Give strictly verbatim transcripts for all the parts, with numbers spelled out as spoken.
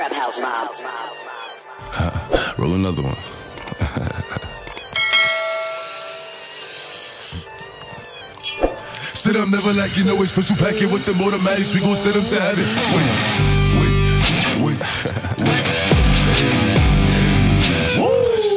Trap House Mob. Uh, roll another one. Sit up, never like you know it's special packet with them automatics. We gon' send them to heaven. Wait, wait, wait, wait. Woo!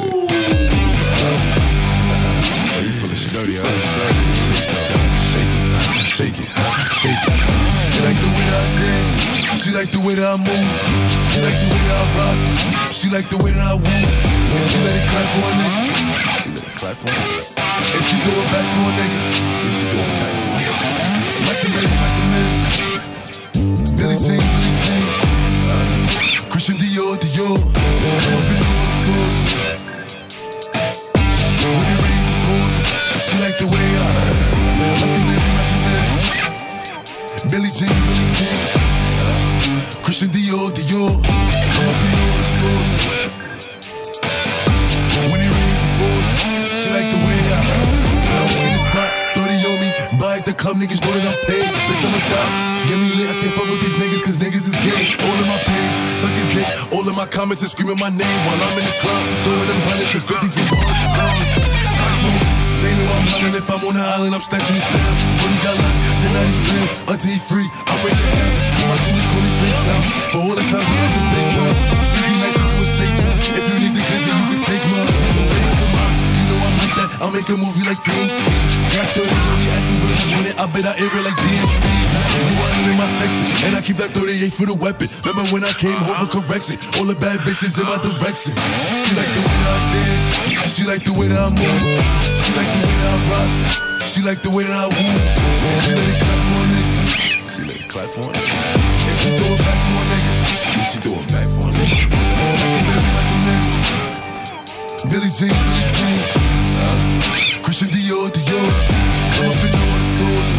Oh, you feelin' sturdy, huh? Shake it, shake it, shake it. She like the way that I dance. She like the way that I move. She like the way that I rock. She like the way that I woo. And she let it clap for a nigga. She let it clap for me. And she throw it back for a nigga. And she throw it back for me. Like a minute, like a minute. Billie Jean, Billie Jean. Uh, Christian Dior, Dior. I'm up in all the stores. When it rains, it pours. She like the way I like a minute, like a minute. Billie Jean, Billie Jean. Uh, Christian Dior, Dior. I'm up in all the stores. When it rains, it pours. She like the way I when I'm in the spot, thirty on me. Buy at the club, niggas know that I'm paid. Bitch, I'm a thot. Get me lit, I can't fuck with these niggas, cause niggas is gay. All of my page, sucking dick. All of my comments and screaming my name while I'm in the club. Throwing them hundreds and fifties and ones. They know I'm running. If I'm on the island, I'm snatching the cell. When he got locked, then I just been until he free. I'm raising hell. Too much shoes, call me FaceTime. For all the times we had to face up. fifty nights into a state town. If you need the glizzy, you can take mine. You know I'm like that. I'll make a movie like T N T. Got thirty on me, asking where you want it. I bet I air it like D M B. You wasn't in my section, and I keep that thirty-eight for the weapon. Remember when I came home for correction? All the bad bitches in my direction. She like the way that I dance. She like the way that I move. She like the way that I rock. She like the way that I woo. And she let it clap for a nigga. She let it clap for me. And she throw it back for a nigga. And she throw it back for me. Like a minute, like a minute. Billie Jean, Billie Jean. Uh, Christian Dior, Dior. I'm up in all the stores.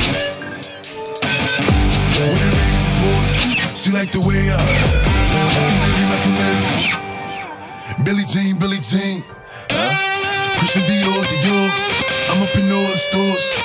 When it rains, it pours. She like the way I like a minute, like a minute. Billie Jean, Billie Jean. Uh, Christian Dior, Dior. I'm up in all the stores.